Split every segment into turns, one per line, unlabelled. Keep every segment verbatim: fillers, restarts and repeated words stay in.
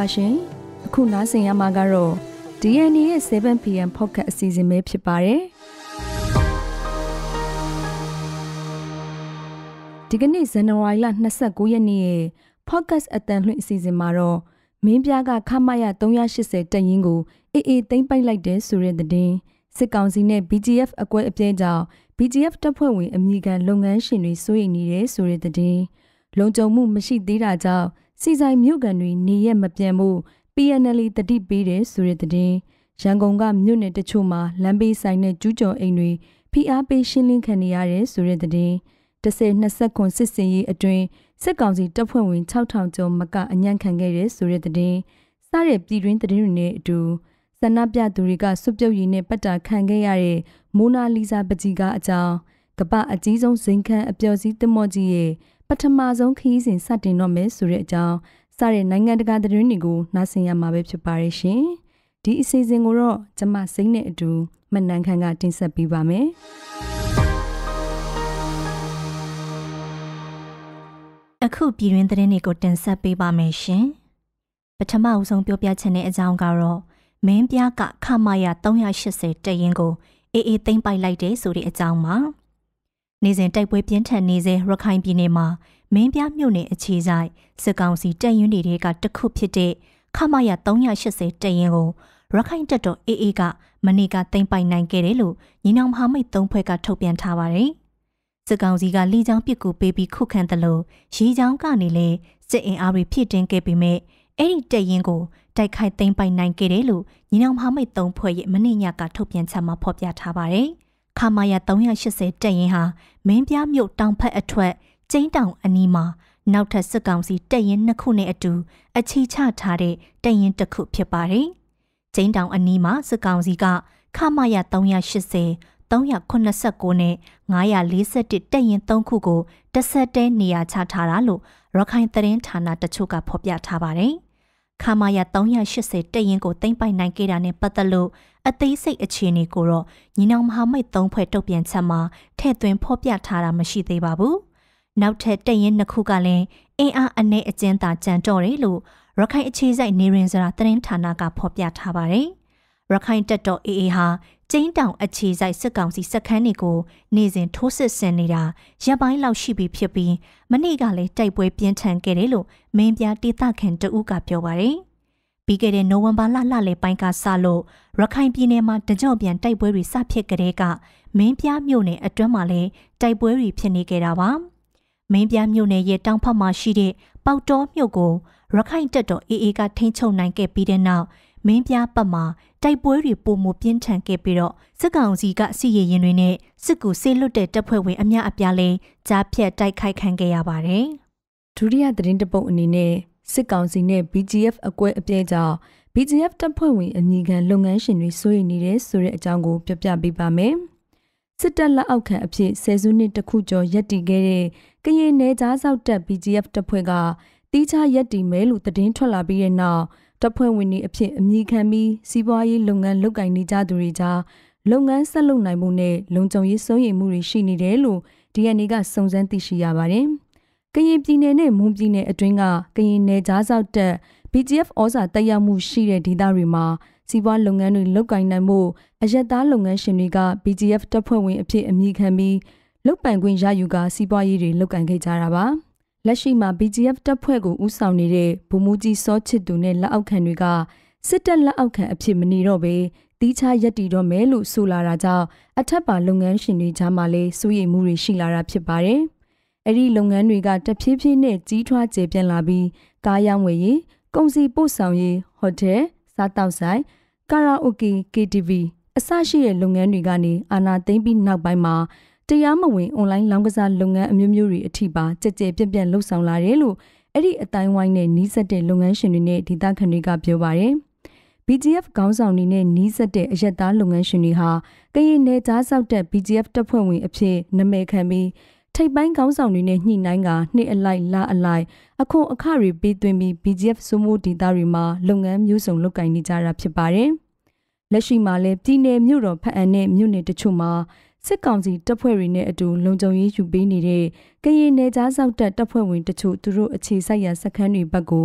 ပါရှင်အခုနားဆင်ရမှာကတော့ D N A ရဲ့ seven p m podcast အစီအစဉ်ပဲဖြစ်ပါတယ်ဒီကနေ့ဇန်နဝါရီလ၂၉ရက်နေ့ရဲ့ podcast အတန်လွှင့်အစီအစဉ်မှာတော့မင်းပြားကခမရ၃၈၀တက်ရင်ကိုအေးအေးသိမ့်ပိုက်လိုက်တဲ့ဆိုတဲ့သတင်းစစ်ကောင်စီနဲ့ B G F အကွဲအပြဲကြောင့် B G F တပ်ဖွဲ့ဝင်အမည်ခံလုပ်ငန်းရှင်တွေစိုးရိမ်နေတယ်ဆိုတဲ့သတင်းလုံခြုံမှုမရှိသေးတာကြောင့်စီဆိုင်မြို့ကန်တွေနေရက်မပြန်မှု P N L တတိပေးတယ်ဆိုတဲ့သတင်းရန်ကုန်ကမြို့နယ်တချို့မှာလမ်းဘေးဆိုင်နဲ့ကျူးကျော်အိမ်တွေဖိအားပေးရှင်းလင်းခံနေရတယ်ဆိုတဲ့သတင်းတစ်ဆယ်နှစ်ဆက်ခွန်စစ်စင်ရေးအတွင်းစစ်ကောင်စီတပ်ဖွဲ့ဝင်၆ထောင်ကျော်မကအညံ့ခံခဲ့တဲ့ဆိုတဲ့သတင်းစတဲ့ပြည်တွင်းသတင်းတွေနဲ့အတူဆန္ဒပြသူတွေကစွပ်ပြုတ်ရည်နဲ့ပတ်တာခံခဲ့ရတဲ့မိုနာလီဇာပကြီးကအကြောင်းကပ္ပအကြီးဆုံးဇိမ်ခန်းအပျော်စီးသမော့ကြီးရဲ့ပထမဆုံးခရီးစဉ်စတင်တော့မယ်ဆိုတဲ့အကြောင်းစတဲ့နိုင်ငံတကာသတင်းတွေကိုနားဆင်ရမှာပဲဖြစ်ပါရဲ့ရှင်ဒီအစီအစဉ်ကိုတော့ကျမစိမ့်နဲ့အတူမနန်ခန့်ကတင်ဆက်ပေးပါမယ်
အခုပြည်တွင်းသတင်းတွေကိုတင်ဆက်ပေးပါမယ်ရှင်ပထမအဆုံးပြောပြချင်တဲ့အကြောင်းကတော့မင်းပြားကခမရ၃၈၀တက်ရင်ကိုအေးအေးသိမ့်ပိုက်လိုက်တဲ့ဆိုတဲ့အကြောင်းမှာနေစဉ်တိုက်ပွဲပြင်းထန်နေစေရခိုင်ပြည်နယ်မှာမင်းပြားမြို့နယ်အခြေဆိုင်စစ်ကောင်စီတပ်ရင်းတွေကတခုဖြစ်တဲ့ခမရ၃၈၀တက်ရင်ကိုရခိုင်တပ်တော်အေးအေးကမနေ့ကသိမ့်ပိုက်နိုင်ခဲ့တယ်လို့ညီနောင်မဟာမိတ်သုံးဖွဲ့ကထုတ်ပြန်ထားပါတယ်စစ်ကောင်စီကလီချောင်းပစ်ကူပေးပြီးခုခံတယ်လို့ရီချောင်းကနေလေစစ်အင်အားတွေဖြစ်တင်ခဲ့ပေမဲ့အဲ့ဒီတက်ရင်ကိုတိုက်ခိုက်သိမ်းပိုက်နိုင်ခဲ့တယ်လို့ညီနောင်မဟာမိတ်သုံးဖွဲ့ရဲ့မနေ့ညကထုတ်ပြန်ချက်မှာဖော်ပြထားပါတယ်။ခမာယာ၃၈၀တက်ရင်ဟာမင်းပြားမြို့တောင်ဖက်အထက်ကျင်းတောင်အနီးမှာနောက်ထပ်စစ်ကောင်စီတက်ရင်နှစ်ခုနဲ့အတူအခြေချထားတဲ့တက်ရင်တစ်ခုဖြစ်ပါတယ်။ကျင်းတောင်အနီးမှာစစ်ကောင်စီကခမာယာ၃၈၀ ၃၇၉နဲ့၅၄၁တက်ရင်သုံးခုကိုတစ်ဆက်တည်းနေရာချထားတာလို့ရခိုင်သတင်းဌာနတချို့ကဖော်ပြထားပါတယ်။ခမာယာ၃၈၀တက်ရင်ကိုသိမ့်ပိုက်နိုင်ခဲ့တာနဲ့ပတ်သက်လို့အသေးစိတ်အခြေအနေကိုတော့ညီနောင်မဟာမိတ်သုံးဖွဲ့တုံ့ပြန်ချက်မှာထည့်သွင်းဖော်ပြထားတာမရှိသေးပါဘူး။နောက်ထပ်တက်ရင်နှစ်ခုကလည်းအင်အားအနည်းအကျဉ်းသာကြံတော့တယ်လို့ရခိုင်အခြေစိုက်နေရင်စရာသတင်းဌာနကဖော်ပြထားပါတယ်။ရခိုင်တပ်တော် A A ဟာကျင်းတောင်အခြေစိုက်စစ်ကောင်စီစခန်းတွေကိုနေစဉ်ထိုးစစ်ဆင်နေတာရပ်ပိုင်းလောက်ရှိပြီဖြစ်ပြီးမနေ့ကလည်းတိုက်ပွဲပြင်းထန်ခဲ့တယ်လို့မင်းပြဒေသခံတဦးကပြောပါတယ်။ပြီးခဲ့တဲ့နိုဝင်ဘာလလလယ်ပိုင်းကစလို့ရခိုင်ပြည်နယ်မှာတကြော့ပြန်တိုက်ပွဲတွေစဖြစ်ကြတဲ့ကမင်းပြမြို့နယ်အတွင်းမှာလည်းတိုက်ပွဲတွေဖြစ်နေကြတာပါ။မင်းပြမြို့နယ်ရဲ့တောင်ဖက်မှာရှိတဲ့ပေါက်တော်မြို့ကိုရခိုင်တပ်တော် A A ကထိန်းချုပ်နိုင်ခဲ့ပြီးတဲ့နောက်မင်းပြပတ်မှာတိုက်ပွဲတွေပုံမပြင်းထန်ခဲ့ပြီးတော့စစ်ကောင်စီကစီရင်ရင်တွေနဲ့စစ်ကူဆေးလွတ်တဲ့တပ်ဖွဲ့ဝင်အများအပြားလဲကြားဖြတ်တိုက်ခိုက်ခံခဲ့ရပါတယ်
။ဒုတိယသတင်းတပုတ်အနေနဲ့စစ်ကောင်စီနဲ့ B G F အကွဲအပြဲကြောင့် B G F တပ်ဖွဲ့ဝင်အမည်ခံလုပ်ငန်းရှင်တွေစိုးရိမ်နေတဲ့ဆိုတဲ့အကြောင်းကိုပြပြပေးပါမယ်။စစ်တပ်လက်အောက်ခံအဖြစ်ဆယ်စုနှစ်တခုကျော်ရပ်တည်ခဲ့တဲ့ကရင်နယ်ကြားစောက်တပ် B G F တပ်ဖွဲ့ကတီးခြားရပ်တည်မယ်လို့သတင်းထွက်လာပြီးတဲ့နောက်တပ်ဖွဲ့ဝင်တွေအဖြစ်အမည်ခံပြီးစီးပွားရေးလုပ်ငန်းလုပ်ကိုင်နေကြသူတွေကြားလုပ်ငန်းဆက်လုပ်နိုင်မှုနဲ့လုံခြုံရေးစိုးရိမ်မှုတွေရှိနေတယ်လို့ D N A ကစုံစမ်းသိရှိရပါတယ်။ကရင်ပြည်နယ်နဲ့မွန်ပြည်နယ်အတွင်းကကရင်နယ်ကြားစောက်တပ် B G F ဩဇာတက်ရောက်မှုရှိတဲ့ဒေသတွေမှာစီးပွားလုပ်ငန်းတွေလုပ်ကိုင်နိုင်မှုအရက်သားလုပ်ငန်းရှင်တွေက B G F တပ်ဖွဲ့ဝင်အဖြစ်အမည်ခံပြီးလုပ်ပိုင်ခွင့်ရယူကာစီးပွားရေးတွေလုပ်ကိုင်ခဲ့ကြတာပါ။လက်ရှိမှာ B G F တပ်ဖွဲ့ကိုဦးဆောင်နေတဲ့ဗိုလ်မှူးကြီးစောချစ်သူနဲ့လက်အောက်ခံတွေကစစ်တပ်လက်အောက်ခံအဖြစ်မနေတော့ဘဲတီးခြားရပ်တည်တော့မယ်လို့ဆိုလာတာကြောင့်အထက်ပါလုပ်ငန်းရှင်တွေကြားမှာလည်းစိုးရိမ်မှုတွေရှိလာတာဖြစ်ပါတယ်။အဲ့ဒီလုပ်ငန်းတွေကတဖြည်းဖြည်းနဲ့ကြီးထွားကျယ်ပြန့်လာပြီးကားရောင်းဝယ်ရေး၊ကုန်စည်ပို့ဆောင်ရေး၊ဟိုတယ်၊စားတောက်ဆိုင်၊ကာရာအိုကေ K T V အစရှိတဲ့လုပ်ငန်းတွေကနေအာဏာသိမ်းပြီးနောက်ပိုင်းမှာတရားမဝင်အွန်လိုင်းလောင်းကစားလုပ်ငန်းအမျိုးမျိုးတွေအထိပါကြက်ကြက်ပြန့်ပြန့်လှုပ်ဆောင်လာတယ်လို့အဲ့ဒီအတိုင်းဝိုင်းနဲ့နီးစပ်တဲ့လုပ်ငန်းရှင်တွေနဲ့ဒေသခံတွေကပြောပါတယ်။ B G F ခေါင်းဆောင်တွေနဲ့နီးစပ်တဲ့အရက်သားလုပ်ငန်းရှင်တွေဟာကရင်နယ်ကြားစောက်တဲ့ B G F တပ်ဖွဲ့ဝင်အဖြစ်နာမည်ခံပြီးထိပ်ပိုင်းခေါင်းဆောင်တွေနဲ့ညှိနှိုင်းကနှစ်အလိုက်လအလိုက်အခွန်အခတွေပေးသွင်းပြီး B G F စိုးမိုးဒေသတွေမှာလုပ်ငန်းမျိုးစုံလုပ်ကိုင်နေကြတာဖြစ်ပါတယ်။လက်ရှိမှာလည်းပြည်နယ်မြို့တော်ဖက်အံနဲ့မြို့နယ်တချို့မှာစစ်ကောင်စီတပ်ဖွဲ့တွေနဲ့အတူလုံခြုံရေးယူပေးနေတဲ့ကရင်နယ်ကြားစောက်တပ်တပ်ဖွဲ့ဝင်တချို့သူတို့အခြေစိုက်ရာစခန်းတွေဘက်ကို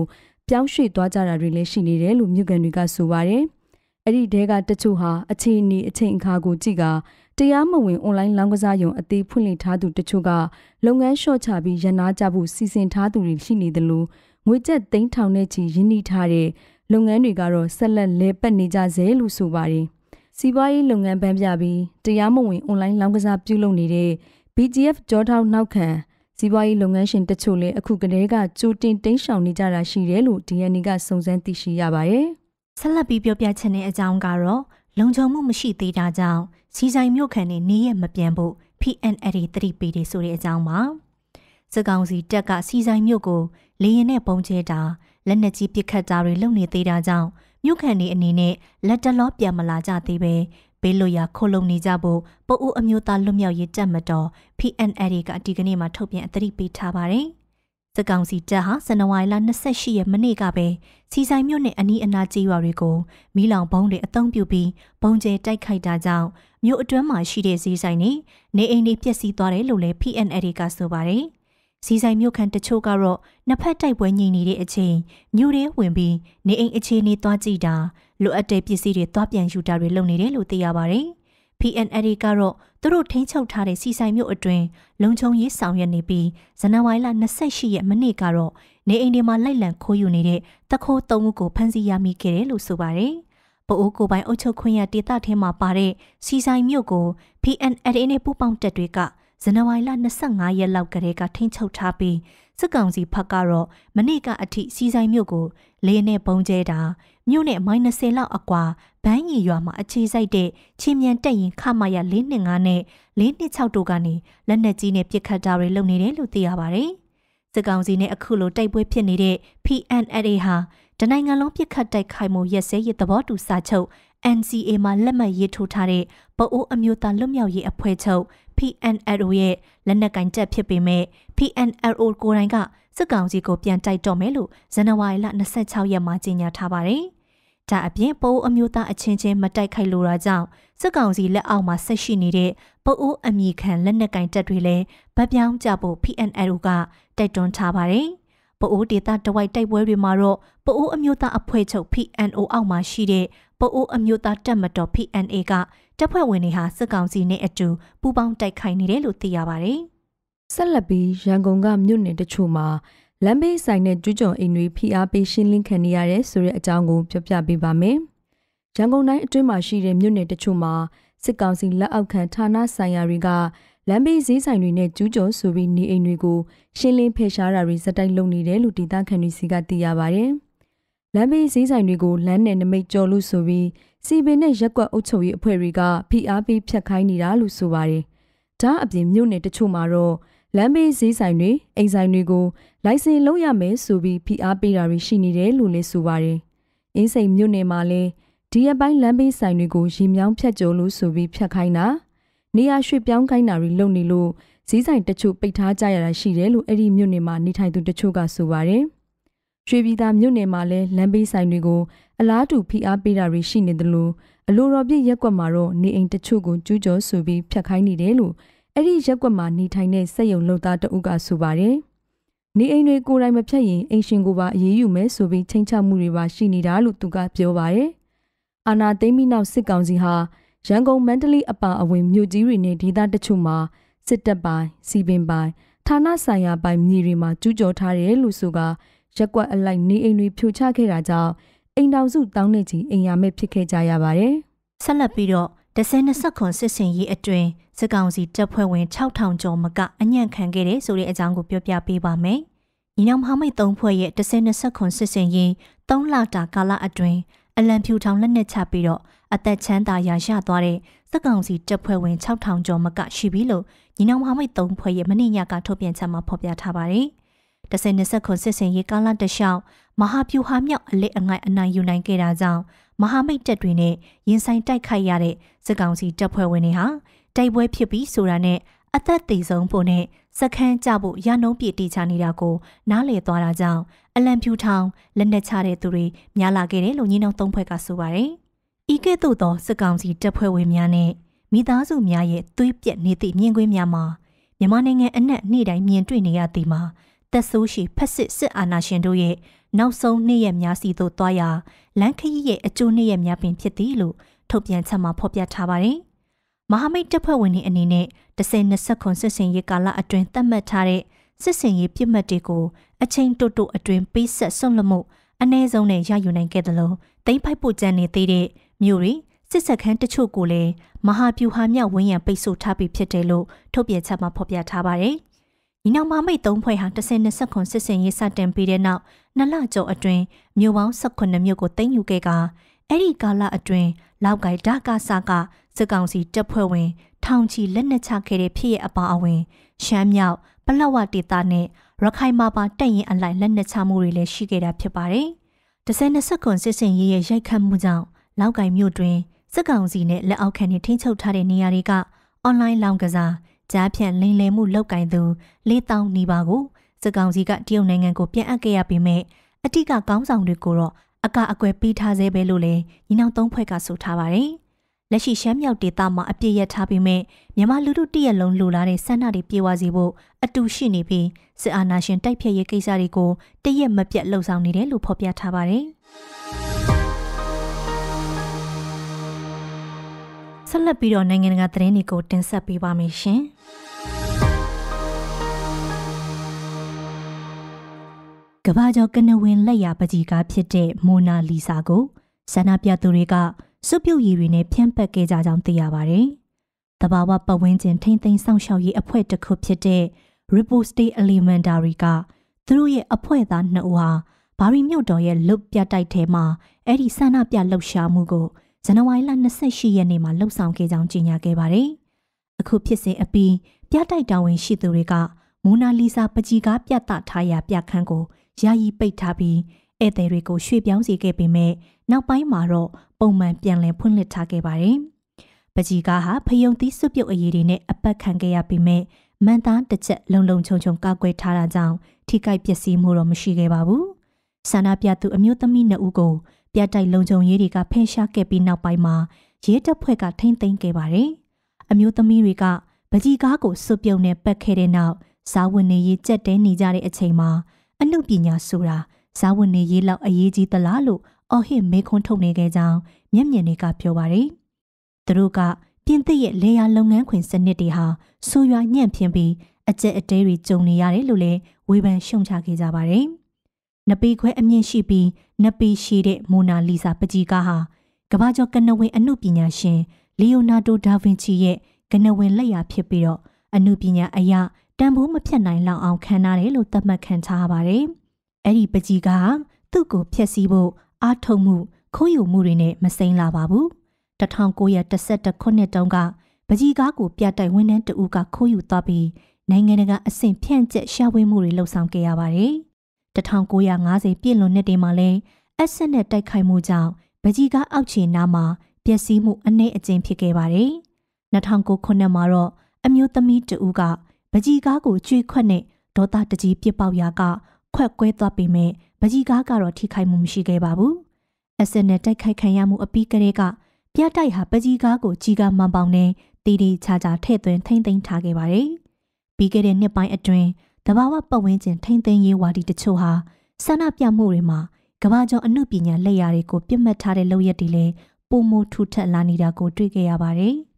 ပြောင်းရွှေ့သွားကြတာတွေလည်းရှိနေတယ်လို့မြို့ကန်တွေကဆိုပါတယ်။အဲ့ဒီတဲကတချို့ဟာအခြေအနေအချိန်အခါကိုကြည့်ကတရားမဝင်အွန်လိုင်းလောင်းကစားရုံအသေးဖွင့်လှစ်ထားသူတချို့ကလုပ်ငန်းလျှော့ချပြီးရန်နာကြဖို့စီစဉ်ထားသူတွေရှိနေတယ်လို့ငွေကျပ်သိန်းထောင်နဲ့ချီရင်းနှီးထားတဲ့လုပ်ငန်းတွေကတော့ဆက်လက်လဲပတ်နေကြစေလို့ဆိုပါတယ်။စီးပွားရေးလုပ်ငန်းပန်းပြပြီးတရားမဝင်အွန်လိုင်းလောင်းကစားပြုလုပ်နေတဲ့ B G F ကြောထောက်နောက်ခံစီးပွားရေးလုပ်ငန်းရှင်တချို့လည်းအခုကတည်းကကြိုတင်တိမ်းရှောင်နေကြတာရှိတယ်လို့ D N A ကစုံစမ်းသိရှိရပါတယ်
။ဆက်လက်ပြီးပြောပြချင်တဲ့အကြောင်းကတော့လုံခြုံမှုမရှိသေးတာကြောင့်စီဆိုင်မြို့ခံတွေနေရမပြန်ဖို့ P N L တတိပေးတယ်ဆိုတဲ့အကြောင်းပါ။စစ်ကောင်စီတပ်ကစီဆိုင်မြို့ကိုလေရင်နဲ့ပုံကျဲတာလက်နက်ကြီးပစ်ခတ်တာတွေလုပ်နေသေးတာကြောင့်မြို့ခံတွေအနေနဲ့လက်တလောပြန်မလာကြသေးပဲဘေးလွရာခိုလုံနေကြဖို့ပအိုးအမျိုးသားလွတ်မြောက်ရေးတပ်မတော် P N L ကအဒီကနေ့မှာထုတ်ပြန်အသတိပေးထားပါတယ်။စစ်ကောင်စီတပ်ဟာဇန်နဝါရီလ၂၈ရက်မနေ့ကပဲစီဆိုင်မြို့နယ်အနီးအနားကျေးရွာတွေကိုမီးလောင်ဘုံတွေအုံပြုပြီးပုံကျဲတိုက်ခိုက်တာကြောင့်မြို့အတွင်းမှာရှိတဲ့စီဆိုင်တွေနေအိမ်တွေပျက်စီးသွားတယ်လို့လည်း P N L ကဆိုပါတယ်။စီဆိုင်မြို့ခံတချို့ကတော့နှစ်ဖက်တိုက်ပွဲငြိမ်နေတဲ့အချိန်မြို့ထဲဝင်ပြီးနေအိမ်အခြေအနေသွားကြည့်တာလိုအပ်တဲ့ပစ္စည်းတွေသွားပြန်ယူတာတွေလုပ်နေတယ်လို့သိရပါတယ်။ P N L ကတော့သူတို့ထိန်းချုပ်ထားတဲ့စီဆိုင်မြို့အတွင်းလုံခြုံရေးဆောင်ရွက်နေပြီးဇန်နဝါရီလ၂၈ရက်မနေ့ကတော့နေအိမ်တွေမှာလိုက်လံခိုးယူနေတဲ့တခိုးသုံးဦးကိုဖမ်းဆီးရမိခဲ့တယ်လို့ဆိုပါတယ်။ပအိုးကိုပိုင်အုပ်ချုပ်ခွင့်ရဒေသထဲမှာပါတဲ့စီဆိုင်မြို့ကို P N L နဲ့ပူးပေါင်းတပ်တွေကဇန်နဝါရီလ၂၅ရက်လောက်ကတည်းကထိန်းချုပ်ထားပြီးစစ်ကောင်စီဘက်ကတော့မနေ့ကအထိစီဆိုင်မြို့ကိုလေနဲ့ပုံကျဲတာမြို့နဲ့မိုင်၂၀လောက်အကွာဘန်းရီရွာမှာအခြေစိုက်တဲ့ချင်းမြန်တက်ရင်ခမရ၄၂၅နဲ့၄၂၆တို့ကနေလက်နက်ကြီးနဲ့ပစ်ခတ်တာတွေလုပ်နေတယ်လို့သိရပါတယ်။စစ်ကောင်စီနဲ့အခုလိုတိုက်ပွဲဖြစ်နေတဲ့ P N L ဟာတနိုင်ငံလုံးပစ်ခတ်တိုက်ခိုက်မှုရက်စဲရေးသဘောတူစာချုပ် N C A မှာလက်မှတ်ရေးထိုးထားတဲ့ပအိုးအမျိုးသားလွတ်မြောက်ရေးအဖွဲ့ချုပ် P N L ရဲ့လက်နက်ကင်တပ်ဖြစ်ပေမဲ့ P N L ကိုယ်တိုင်ကစစ်ကောင်စီကိုပြန်တိုက်တော့မယ်လို့ဇန်နဝါရီလ၂၆ရက်မှာကြေညာထားပါတယ်။ဒါအပြင်ပအိုးအမျိုးသားအချင်းချင်းမတိုက်ခိုက်လိုတာကြောင့်စစ်ကောင်စီလက်အောက်မှာဆက်ရှိနေတဲ့ပအိုးအမည်ခံလက်နက်ကင်တပ်တွေလည်းဗတ်ပြောင်းကြဖို့ P N L ကတိုက်တွန်းထားပါတယ်။ပအိုးဒေသတဝိုက်တိုက်ပွဲတွေမှာတော့ပအိုးအမျိုးသားအဖွဲ့ချုပ် P N O အောက်မှာရှိတဲ့ပအိုးအမျိုးသားတပ်မတော် P N A ကတပ်ဖွဲ့ဝင်တွေဟာစစ်ကောင်စီနဲ့အတူပူးပေါင်းတိုက်ခိုက်နေတယ်လို့သိရပါတယ်
။ဆက်လက်ပြီးရန်ကုန်ကမြို့နယ်တချို့မှာလမ်းဘေးဆိုင်နဲ့ကျူးကျော်အိမ်တွေဖိအားပေးရှင်းလင်းခံနေရတဲ့ဆိုတဲ့အကြောင်းကိုပြောပြပေးပါမယ်။ရန်ကုန်တိုင်းအတွင်းမှာရှိတဲ့မြို့နယ်တချို့မှာစစ်ကောင်စီလက်အောက်ခံဌာနဆိုင်ရာတွေကလမ်းဘေးဈေးဆိုင်တွေနဲ့ကျူးကျော်ဆိုပြီးနေအိမ်တွေကိုရှင်းလင်းဖယ်ရှားတာတွေစတိုက်လုပ်နေတယ်လို့ဒေသခံတွေစီကသိရပါတယ်။လမ်းဘေးဈေးဆိုင်တွေကိုလမ်းနယ်နမိတ်ကျော်လို့ဆိုပြီးစီပင်နဲ့ရက်ကွက်အုပ်ချုပ်ရေးအဖွဲ့တွေကဖိအားပေးဖြတ်ခိုင်းနေတာလို့ဆိုပါတယ်။ဒါအပြင်မြို့နယ်တချို့မှာတော့လမ်းဘေးဈေးဆိုင်တွေအိမ်ဆိုင်တွေကိုလိုင်စင်လုပ်ရမယ်ဆိုပြီးဖိအားပေးတာတွေရှိနေတယ်လို့လည်းဆိုပါတယ်။အင်းစိန်မြို့နယ်မှာလည်းဒီရက်ပိုင်းလမ်းဘေးဆိုင်တွေကိုရေမြောင်းဖြတ်ကျော်လို့ဆိုပြီးဖြတ်ခိုင်းတာနေရာရွှေ့ပြောင်းခိုင်းတာတွေလုပ်နေလို့ဈေးဆိုင်တချို့ပိတ်ထားကြရတာရှိတယ်လို့အဲ့ဒီမြို့နယ်မှာနေထိုင်သူတချို့ကဆိုပါတယ်။ရွှေပြည်သာမြို့နယ်မှာလည်းလမ်းဘေးဆိုင်တွေကိုအလားတူဖိအားပေးတာတွေရှိနေတယ်လို့အလိုတော်ပြည့်ရက်ကွက်မှာတော့နေအိမ်တချို့ကိုကျူးကျော်ဆိုပြီးဖြတ်ခိုင်းနေတယ်လို့အဲ့ဒီရက်ကွက်မှာနေထိုင်တဲ့စက်ရုံလုပ်သားတအုပ်ကဆိုပါတယ်။နေအိမ်တွေကိုယ်တိုင်မဖြတ်ရင်အိမ်ရှင်ကိုပါအေးအေးယူမယ်ဆိုပြီးချိန်ချမှုတွေပါရှိနေတာလို့သူကပြောပါတယ်။အာနာသိမ့်ပြီးနောက်စစ်ကောင်စီဟာရန်ကုန်မန္တလေးအပါအဝင်မြို့ကြီးတွေနဲ့ဒေသတချို့မှာစစ်တပ်ပိုင်းစီပင်ပိုင်းဌာနဆိုင်ရာပိုင်းမြေတွေမှာကျူးကျော်ထားတယ်လို့ဆိုကရက်ကွက်အလိုက်နေအိမ်တွေဖြိုချခဲ့တာကြောင့်အိမ်တော်စုတောင်းနေချီအိမ်ရမဲ့ဖြစ်ခဲ့ကြရပါတယ်
။ဆက်လက်ပြီးတော့ဒဇင်၂၀ခွန်စစ်စင်ရေးအတွင်းစစ်ကောင်စီတပ်ဖွဲ့ဝင်၆ထောင်ကျော်မကအညံ့ခံခဲ့တဲ့ဆိုတဲ့အကြောင်းကိုပြောပြပေးပါမယ်။ညီနောင်မဟာမိတ်သုံးဖွဲ့ရဲ့ဒဇင်၂၀ခွန်စစ်စင်ရေး၃လတာကာလအတွင်းအလံဖြူထောင်လက်နက်ချပြီးတော့အသက်ချမ်းသာရရသွားတဲ့စစ်ကောင်စီတပ်ဖွဲ့ဝင်၆ထောင်ကျော်မကရှိပြီလို့ညီနောင်မဟာမိတ်သုံးဖွဲ့ရဲ့မနေ့ညကထုတ်ပြန်ချက်မှာဖော်ပြထားပါတယ်။ဒဇင်၂၀ခွန်စစ်စင်ရေးကာလတလျှောက်မဟာဗျူဟာမြောက်အလက်အငိုက်အနိုင်ယူနိုင်ခဲ့တာကြောင့်မဟာမိတ်တပ်တွေနဲ့ရင်ဆိုင်တိုက်ခိုက်ရတဲ့စစ်ကောင်စီတပ်ဖွဲ့ဝင်တွေဟာတိုက်ပွဲဖြစ်ပြီးဆိုတာနဲ့အသက်သေဆုံးဖို့နဲ့စခန်းကြဖို့ရနှုံးပြေတီချနေတာကိုနားလည်သွားတာကြောင့်အလံဖြူထောင်လက်နက်ချတဲ့သူတွေများလာခဲ့တယ်လို့ညီနောင်သုံးဖွဲ့ကဆိုပါတယ်။ဤကဲ့သို့သောစစ်ကောင်စီတပ်ဖွဲ့ဝင်များနဲ့မိသားစုများရဲ့သွေးပြက်နေသည့်မြင်ကွင်းများမှာမြန်မာနိုင်ငံအနှံ့နေ့တိုင်းမြင်တွေ့နေရသည်မှာသက်ဆိုးရှိဖက်စစ်စစ်အာဏာရှင်တို့ရဲ့နောက်ဆုံးနေ့ရက်များစီသို့တွားရာလမ်းခရီးရဲ့အကျိုးနေ့ရက်များပင်ဖြစ်သည်လို့ထုတ်ပြန်ချက်မှာဖော်ပြထားပါတယ်။မဟာမိတ်တပ်ဖွဲ့ဝင်တွေအနေနဲ့တစ်ဆယ်နှစ်ခုစစ်စင်ရေးကာလအတွင်းသတ်မှတ်ထားတဲ့စစ်စင်ရေးပြစ်မှတ်တွေကိုအချိန်တိုတိုအတွင်းပေးဆက်ဆွန့်လွတ်မှုအနည်းဆုံးနဲ့ရယူနိုင်ခဲ့တယ်လို့သိမ်းပိုက်ဖို့ကြံနေသေးတဲ့မြို့တွေစစ်စခန်းတချို့ကိုလည်းမဟာဗျူဟာမြောက်ဝန်းရံပိတ်ဆို့ထားပြီးဖြစ်တယ်လို့ထုတ်ပြန်ချက်မှာဖော်ပြထားပါတယ်။ညီနောင်မမိတ်သုံးဖွဲ့ဟာတစ်ဆယ်နှစ်ခုစစ်စင်ရေးစတင်ပြီးတဲ့နောက်နှစ်လကျော်အတွင်းမြို့ပေါင်း၁၈မြို့ကိုသိမ်းယူခဲ့ကအဲ့ဒီကာလအတွင်းလောက်ကိုက်ဓာကစကစစ်ကောင်စီတပ်ဖွဲ့ဝင်ထောင်ချီလက်နက်ချခဲ့တဲ့ဖြစ်ရအပါအဝင်ရှမ်းမြောက်ပလောဝဒေသနဲ့ရခိုင်မှာပါတပ်ရင်အလိုက်လက်နက်ချမှုတွေလည်းရှိခဲ့တာဖြစ်ပါတယ်။တစ်ဆယ်နှစ်ခုစစ်စင်ရေးရဲ့ရိုက်ခတ်မှုကြောင့်လောက်ကိုက်မြို့တွင်စစ်ကောင်စီနဲ့လက်အောက်ခံတွေထိန်းချုပ်ထားတဲ့နေရာတွေကအွန်လိုင်းလောင်းကစားကြားဖြန့်လိမ်လည်မှုလုပ်ကင်သူလေးတောင်းနီးပါးကိုစစ်ကောင်စီကတရုတ်နိုင်ငံကိုပြန်အပ်ခဲ့ရပေမဲ့အတိကကောင်းဆောင်တွေကိုတော့အကအကွယ်ပေးထားသေးပဲလို့လည်းညီနောင်သုံးဖွဲ့ကဆိုထားပါတယ်။လက်ရှိရှမ်းမြောက်ဒေသမှာအပြည့်ရထားပြီးမဲ့မြန်မာလူထုတရက်လုံးလိုလားတဲ့ဆန္ဒတွေပြေဝစီဖို့အတူရှိနေပြီးစစ်အာဏာရှင်တိုက်ဖျက်ရေးကိစ္စတွေကိုတရက်မပြတ်လှုံ့ဆော်နေတယ်လို့ဖော်ပြထားပါတယ်။ဆက်လက်ပြီးတော့နိုင်ငံတကာသတင်းတွေကိုတင်ဆက်ပေးပါမယ်ရှင်။ကမ္ဘာကျော်ကနဝင်လက်ရပကြီးကားဖြစ်တဲ့မိုနာလီစာကိုဆန္ဒပြသူတွေကစုပြုတ်ရည်တွေနဲ့ဖြန့်ပတ်ခဲ့ကြကြောင်းသိရပါတယ်။တဘာဝပတ်ဝန်းကျင်ထိမ့်သိမ်းဆောင်ရှောက်ရေးအဖွဲ့တစ်ခုဖြစ်တဲ့ Ripple State Elementary ကသူတို့ရဲ့အဖွဲ့သားနှစ်ဦးဟာဘာရီမြို့တော်ရဲ့လုတ်ပြတိုက်ထဲမှာအဲ့ဒီဆန္ဒပြလှုပ်ရှားမှုကိုဇန်နဝါရီလ၂၈ရက်နေ့မှာလှုပ်ဆောင်ခဲ့ကြောင်းကြေညာခဲ့ပါတယ်။အခုဖြစ်စဉ်အပြီးပြတိုက်တာဝန်ရှိသူတွေကမိုနာလီစာပကြီးကားပြသထားရာပြခန်းကိုယာယီပိတ်ထားပြီးဧည့်သည်တွေကိုရွှေ့ပြောင်းစေခဲ့ပေမဲ့နောက်ပိုင်းမှာတော့ပုံမှန်ပြန်လည်ဖွင့်လှစ်ထားခဲ့ပါတယ်။ပကြီးကားဟာဖယုံသီးစွပ်ပြုတ်အရေးတွေနဲ့အပတ်ခံခဲ့ရပေမဲ့မန်သားတစ်ချက်လုံလုံခြုံခြုံကောက်ွယ်ထားတာကြောင့်ထိခိုက်ပျက်စီးမှုတော့မရှိခဲ့ပါဘူး။ဆန္ဒပြသူအမျိုးသမီးနှစ်ဦးကိုပြတိုက်လုံခြုံရေးတွေကဖယ်ရှားခဲ့ပြီးနောက်ပိုင်းမှာရဲတပ်ဖွဲ့ကထိမ့်သိမ်းခဲ့ပါတယ်။အမျိုးသမီးတွေကပကြီးကားကိုစွပ်ပြုတ်နဲ့ပတ်ခဲ့တဲ့နောက်စားဝတ်နေရေးကြက်တဲနေကြတဲ့အချိန်မှာအမှုပညာဆိုတာဇာဝန်နေရေးလောက်အရေးကြီးသလားလို့အော်ဟစ်မေးခွန်းထုတ်နေခဲ့ကြောင်းမျက်မြင်တွေကပြောပါတယ်။သူတို့ကပြင်သစ်ရဲ့လေယာလုပ်ငန်းခွင်စနစ်တွေဟာဆိုးရွားညံ့ဖျင်းပြီးအကျက်အတဲတွေကြုံနေရတယ်လို့လည်းဝေဖန်ရှုံချခဲ့ကြပါတယ်။နပေခွဲအမြင့်ရှိပြီးနပေရှိတဲ့မိုနာလီစာပကြီးကားဟာကမ္ဘာကျော်ကနဝင်အမှုပညာရှင်လီယိုနာဒိုဒါဗင်ချီရဲ့ကနဝင်လက်ရာဖြစ်ပြီးတော့အမှုပညာအရာတန်ဖိုးမဖြတ်နိုင်လောက်အောင်ခံရတယ်လို့သတ်မှတ်ခံထားပါတယ်။အဲ့ဒီပကြီးကသူ့ကိုဖျက်ဆီးဖို့အားထုတ်မှုခိုးယူမှုတွေနဲ့မစိမ်းလာပါဘူး။၁၉၁၁ခုနှစ်တုန်းကပကြီးကားကိုပြတိုက်ဝန်ထမ်းတဦးကခိုးယူသွားပြီးနိုင်ငံတကာအဆင့်ဖြန့်ကျက်ရှာဖွေမှုတွေလှုပ်ဆောင်ခဲ့ရပါတယ်။၁၉၅၀ပြည့်လွန်နှစ်တွေမှာလည်းအက်ဆက်နဲ့တိုက်ခိုက်မှုကြောင့်ပကြီးကားအောက်ခြေနားမှာပျက်စီးမှုအနည်းအကျဉ်းဖြစ်ခဲ့ပါတယ်။၂၀၀၉ခုနှစ်မှာတော့အမျိုးသမီးတဦးကပကြီးကားကိုကျွေးခွက်နဲ့ဒေါသတကြီးပြစ်ပေါက်ရာကခွက်ကွဲသွားပေမဲ့ပကြီးကားကတော့ထိခိုက်မှုမရှိခဲ့ပါဘူး။အက်ဆက်နဲ့တိုက်ခိုက်ခံရမှုအပြီးကတည်းကပြတိုက်ဟာပကြီးကားကိုကြီးကားမှန်ပေါင်းနဲ့တီတီချာချာထည့်သွင်းထိမ့်သိမ်းထားခဲ့ပါတယ်။ပြီးခဲ့တဲ့နှစ်ပိုင်းအတွင်းတဘာဝပတ်ဝန်းကျင်ထိမ့်သိမ်းရေးဝါဒီတချို့ဟာဆန္ဒပြမှုတွေမှာကမ္ဘာကျော်အမှုပညာလက်ရာတွေကိုပြစ်မှတ်ထားတဲ့လုပ်ရက်တွေလည်းပုံမထူထပ်လာနေတာကိုတွေ့ခဲ့ရပါတယ်။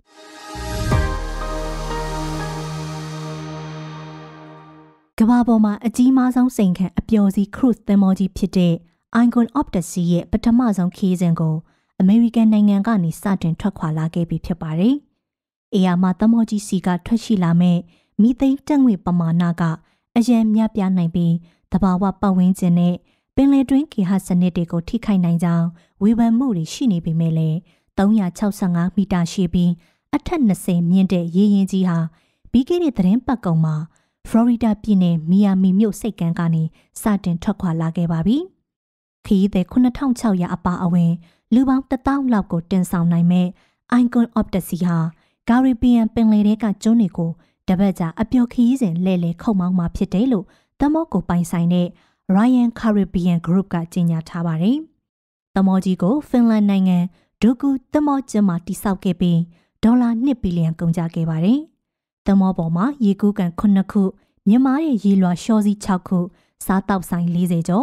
ကမ္ဘာပေါ်မှာအကြီးမားဆုံးစိန်ခံအပျော်စီခရုစ်သင်္ဘောကြီးဖြစ်တဲ့ Icon of the Sea ရဲ့ပထမဆုံးခရီးစဉ်ကိုအမေရိကန်နိုင်ငံကနေစတင်ထွက်ခွာလာခဲ့ပြီဖြစ်ပါတယ်။အေယာမသင်္ဘောကြီးစီကထွက်ရှိလာမဲ့မီသိန်းတက်ငွေပမာဏကအရန်များပြားနိုင်ပြီးတဘာဝပတ်ဝန်းကျင်နဲ့ပင်လယ်တွင်းကေဟစနစ်တွေကိုထိခိုက်နိုင်ကြောင်းဝေဖန်မှုတွေရှိနေပေမဲ့လည်း၃၆၅မီတာရှည်ပြီးအထက်၂၀မြင့်တဲ့ရေရင်ကြီးဟာပြီးခဲ့တဲ့သတင်းပတ်ကုံမှာဖလော်ရီဒါပြည်နယ်မီယာမီမြို့စိတ်ကမ်းကနေစတင်ထွက်ခွာလာခဲ့ပါပြီ။ခရီးသည်ခုနှစ်ထောင်ခြောက်ရာအပါအဝင်လူပေါင်းတစ်သောင်းလောက်ကိုတင်ဆောင်နိုင်မဲ့ Icon of the Sea ဟာကာရီဘီယံပင်လယ်ထဲကကျွန်းတွေကိုတပတ်ကြာအပျော်ခရီးစဉ်လဲလှယ်ခုတ်မောင်းမှာဖြစ်တယ်လို့သမောကိုပိုင်ဆိုင်တဲ့ Ryan Caribbean Group ကကြေညာထားပါတယ်။သမောကြီးကိုဖင်လန်နိုင်ငံဒူကူသမောကျင်းမှာတိစောက်ခဲ့ပြီးဒေါ်လာနှစ်ဘီလီယံကုန်ကျခဲ့ပါတယ်။သမောပေါ်မှာရေကူးကန်ခုနှစ်ခုမြမားရဲ့ရေလွှာရှော်စီ၆ခုစားတောက်ဆိုင်၄၀ကျော်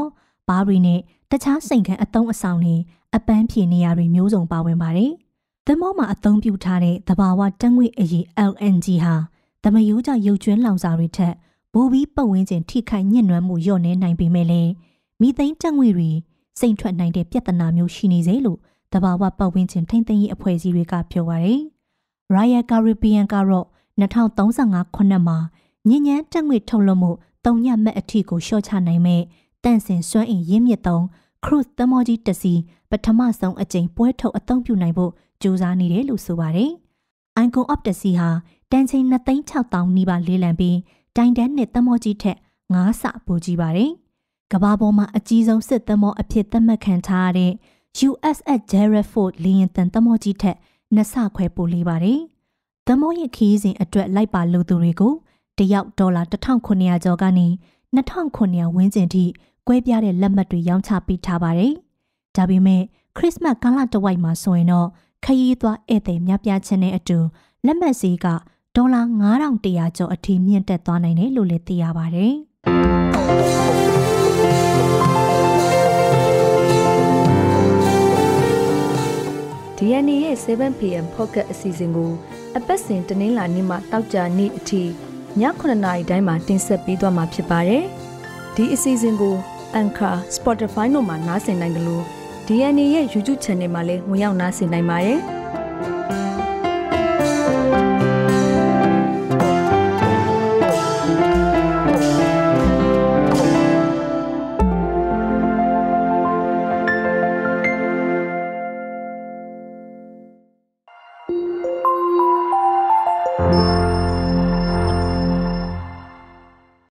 ဘားတွေနဲ့တခြားစိန်ခံအသုံးအဆောင်တွေအပန်းဖြေနေရာတွေမျိုးစုံပါဝင်ပါတယ်။သင်္ဘောမှာအသုံးပြုထားတဲ့သဘာဝဓာတ်ငွေ့အရည် L N G ဟာတမယိုးကျရုပ်ကျွမ်းလောင်စာတွေထက်ပိုပြီးပတ်ဝန်းကျင်ထိခိုက်ညှဉ်းနွမ်းမှုလျော့နည်းနိုင်ပေမဲ့လည်းမီသိန်းဓာတ်ငွေ့တွေစိမ့်ထွက်နိုင်တဲ့ပြဿနာမျိုးရှိနေစေလို့သဘာဝပတ်ဝန်းကျင်ထိန်းသိမ်းရေးအဖွဲ့အစည်းတွေကပြောပါတယ်။ Royal Caribbean ကတော့၂၀၃၅ခုနှစ်မှာညဉ့်ညမ်းဓာတ်ငွေ့ထုတ်လွှတ်မှုသုံးညမက်အထိကိုလျှော့ချနိုင်မဲ့တန့်စင်စွမ်းအင်ရင်းမြစ်သုံး cruise သင်္ဘောကြီးတစ်စီးပထမဆုံးအကြိမ်ပွဲထုတ်အသုံးပြုနိုင်ဖို့ကြိုးစားနေတယ်လို့ဆိုပါတယ်။ Icon of the Sea ဟာတန်ချိန်၂သိန်း၆သောင်းနီးပါးလေးလံပြီးတိုင်တန်းနဲ့သင်္ဘောကြီးထက်ငါးဆပိုကြီးပါတယ်။ကမ္ဘာပေါ်မှာအကြီးဆုံးစစ်သင်္ဘောအဖြစ်သတ်မှတ်ခံထားရတဲ့ U S S Gerald Ford လေယာဉ်တန်သင်္ဘောကြီးထက်နှစ်ဆခွဲပိုလေးပါတယ်။သင်္ဘောရဲ့ခရီးစဉ်အတွက်လိုက်ပါလိုသူတွေကိုတယောက်ဒေါ်လာတစ်ထောင်ခုနှစ်ရာကျော်ကနေနှစ်ထောင်ခုနှစ်ရာဝန်းကျင်ထိကွဲပြားတဲ့လက်မှတ်တွေရောင်းချပေးထားပါတယ်။ဒါပေမဲ့ခရစ်စမတ်ကာလတစ်ဝိုက်မှာဆိုရင်တော့ခရီးသွားဧည့်သည်များပြားခြင်းနဲ့အတူလက်မှတ်ဈေးကဒေါ်လာငါးထောင်တစ်ရာကျော်အထိမြင့်တက်သွားနိုင်တယ်လို့လည်းသိရပါတယ်။
D N A ရဲ့ seven p m Pocket အစီအစဉ်ကိုအပတ်စဉ်တနင်္လာနေ့မှတောက်ကြနေ့အထိညခုနှစ်နာရီတိုင်းမှာတင်ဆက်ပေးသွားမှာဖြစ်ပါတယ်။ဒီအစီအစဉ်ကို Anchor, Spotify တို့မှာနားဆင်နိုင်တယ်လို့ D N A ရဲ့ YouTube Channel မှာလည်းဝင်ရောက်နားဆင်နိုင်ပါတယ်။